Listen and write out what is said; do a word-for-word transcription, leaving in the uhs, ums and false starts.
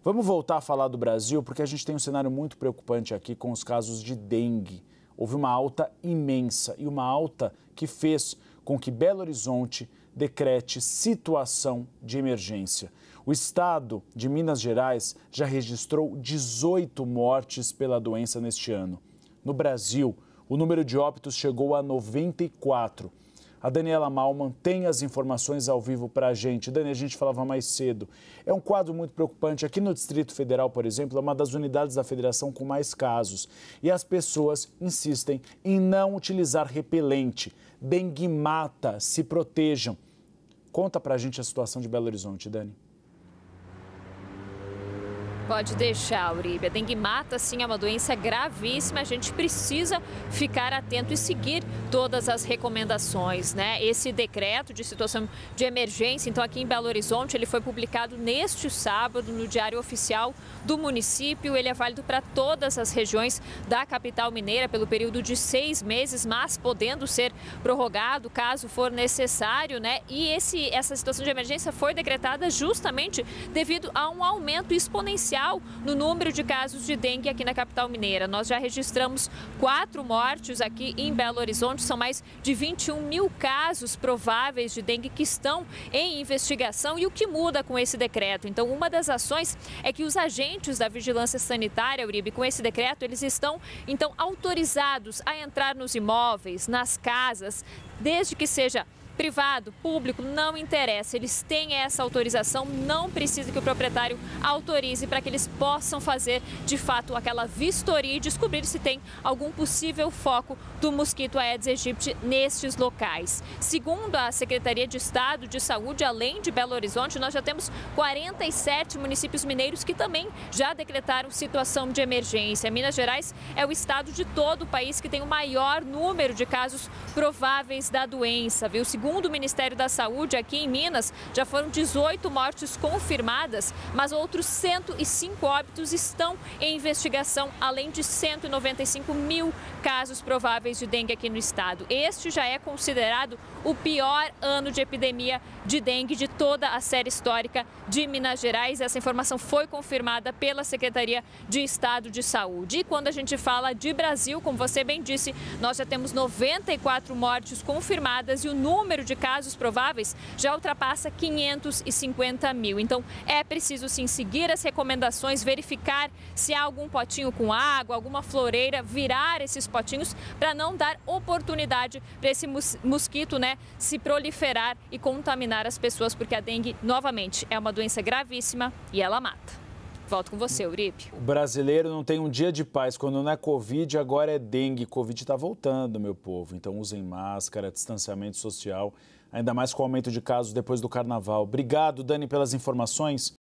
Vamos voltar a falar do Brasil, porque a gente tem um cenário muito preocupante aqui com os casos de dengue. Houve uma alta imensa e uma alta que fez com que Belo Horizonte decrete situação de emergência. O estado de Minas Gerais já registrou dezoito mortes pela doença neste ano. No Brasil, o número de óbitos chegou a noventa e quatro. A Daniela Malman tem as informações ao vivo para a gente. Dani, a gente falava mais cedo. É um quadro muito preocupante. Aqui no Distrito Federal, por exemplo, é uma das unidades da federação com mais casos. E as pessoas insistem em não utilizar repelente. Dengue mata, se protejam. Conta para a gente a situação de Belo Horizonte, Dani. Pode deixar, Uribe. A dengue mata, sim, é uma doença gravíssima. A gente precisa ficar atento e seguir todas as recomendações, né? Esse decreto de situação de emergência, então, aqui em Belo Horizonte, ele foi publicado neste sábado no Diário Oficial do município. Ele é válido para todas as regiões da capital mineira pelo período de seis meses, mas podendo ser prorrogado caso for necessário, né? E esse, essa situação de emergência foi decretada justamente devido a um aumento exponencial no número de casos de dengue aqui na capital mineira. Nós já registramos quatro mortes aqui em Belo Horizonte, são mais de vinte e um mil casos prováveis de dengue que estão em investigação. E o que muda com esse decreto? Então, uma das ações é que os agentes da vigilância sanitária, Uribe, com esse decreto, eles estão, então, autorizados a entrar nos imóveis, nas casas, desde que seja privado, público, não interessa. Eles têm essa autorização, não precisa que o proprietário autorize para que eles possam fazer, de fato, aquela vistoria e descobrir se tem algum possível foco do mosquito Aedes aegypti nestes locais. Segundo a Secretaria de Estado de Saúde, além de Belo Horizonte, nós já temos quarenta e sete municípios mineiros que também já decretaram situação de emergência. Minas Gerais é o estado de todo o país que tem o maior número de casos prováveis da doença, viu? Segundo Segundo o Ministério da Saúde, aqui em Minas, já foram dezoito mortes confirmadas, mas outros cento e cinco óbitos estão em investigação, além de cento e noventa e cinco mil casos prováveis de dengue aqui no estado. Este já é considerado o pior ano de epidemia de dengue de toda a série histórica de Minas Gerais. Essa informação foi confirmada pela Secretaria de Estado de Saúde. E quando a gente fala de Brasil, como você bem disse, nós já temos noventa e quatro mortes confirmadas e o número de casos prováveis já ultrapassa quinhentos e cinquenta mil. Então, é preciso sim seguir as recomendações, verificar se há algum potinho com água, alguma floreira, virar esses potinhos para não dar oportunidade para esse mosquito, né, se proliferar e contaminar as pessoas, porque a dengue, novamente, é uma doença gravíssima e ela mata. Volto com você, Uribe. O brasileiro não tem um dia de paz. Quando não é Covid, agora é dengue. Covid está voltando, meu povo. Então usem máscara, distanciamento social, ainda mais com o aumento de casos depois do carnaval. Obrigado, Dani, pelas informações.